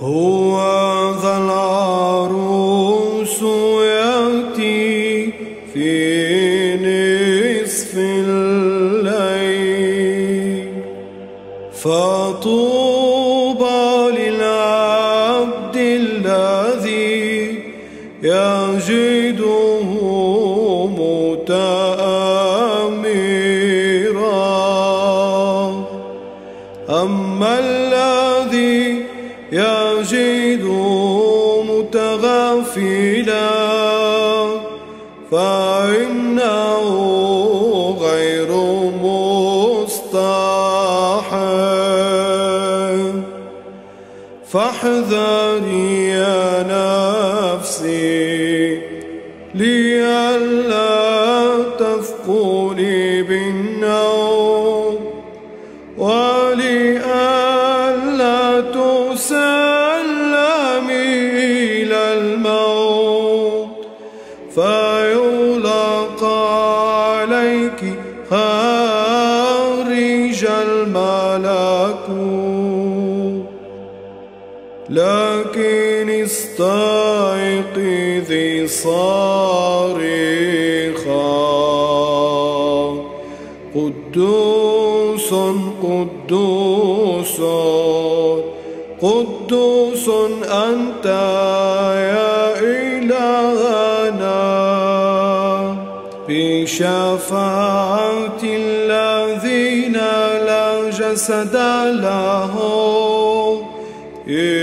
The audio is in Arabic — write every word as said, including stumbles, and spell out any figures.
هو ذا العروس يأتي في نصف الليل، فطوبى للعبد الذي يجده متآمرا. أما الذي يجد متغافلا فإنه غير مصطحب. فاحذري يا نفسي لئلا تثقلي بالنوم، ولئلا تسلمي إلى الموت فيلقى عليك خارج الملكوت. لكن استيقظي صارخا، قدوس قدوس قدوس أنت يا إلهنا، بشفاعة الذين لا جسد لهم